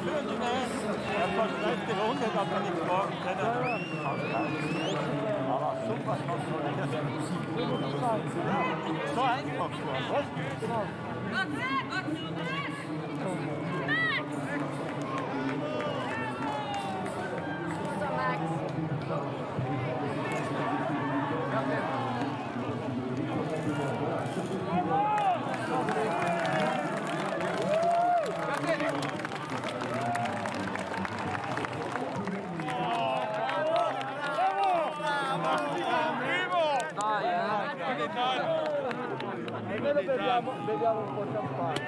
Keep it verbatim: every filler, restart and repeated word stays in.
Schöne, er verspricht die Runde, dass wir nicht morgen können. Aber super, so einfach so, was? Genau. So, Max. Almeno beviamo, beviamo un po' di champagne.